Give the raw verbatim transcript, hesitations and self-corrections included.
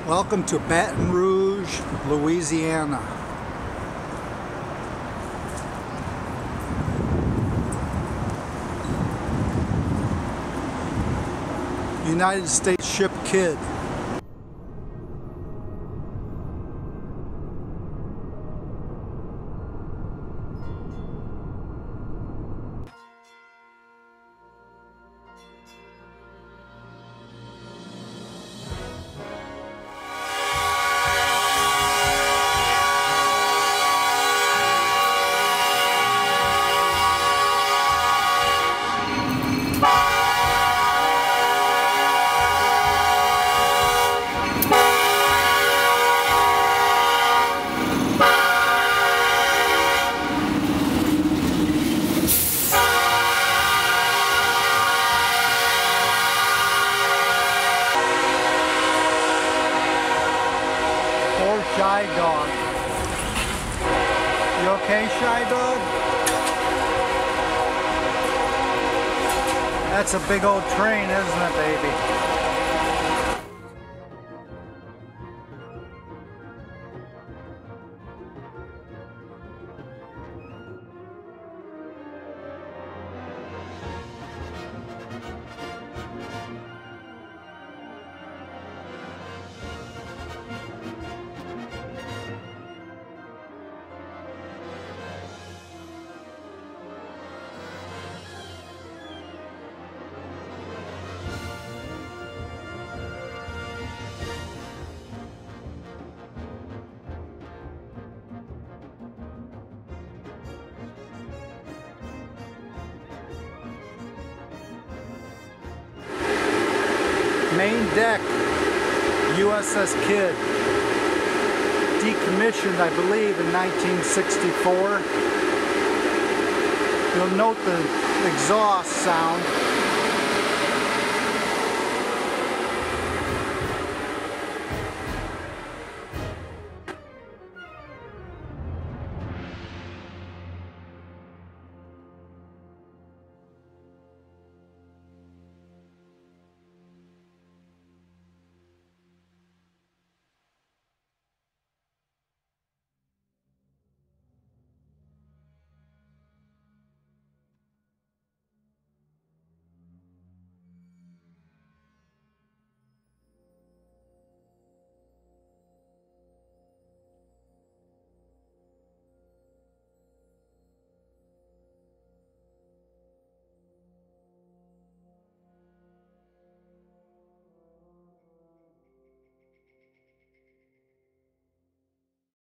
Welcome to Baton Rouge, Louisiana. United States ship Kidd. Poor Shy Dog. You okay, Shy Dog? That's a big old train, isn't it, baby? Main deck, U S S Kidd, decommissioned I believe in nineteen sixty-four. You'll note the exhaust sound.